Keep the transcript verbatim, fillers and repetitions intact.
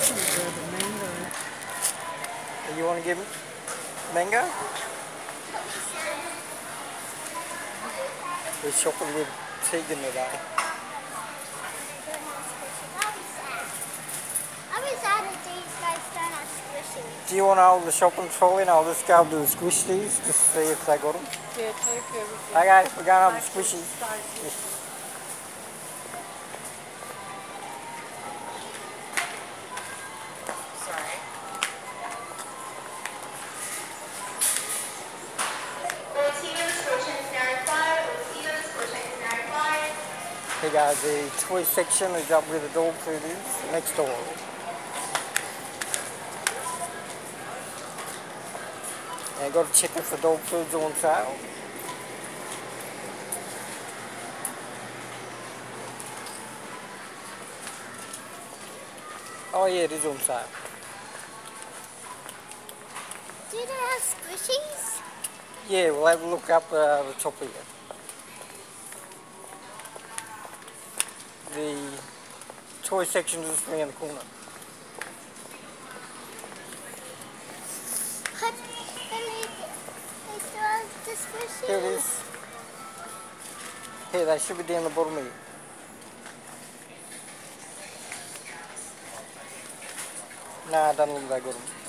good, the mango. You want to give me mango? We're shopping with Tegan today. I'll be sad if these guys don't have squishies. Do you want to hold the shopping trolley and I'll just go up to the squishies to see if they got them? Yeah, take everything. Okay, we're going up to the squishies. Sorry. Here goes the toy section is up where the dog food is, next door. And got to check if the dog food's on sale. Oh yeah, it is on sale. Do they have squishies? Yeah, we'll have a look up uh, the top here. The toy section is just around the corner. I believe they still have the squishies. Here it is. Here, they should be down the bottom here. Nah, I don't think they got them.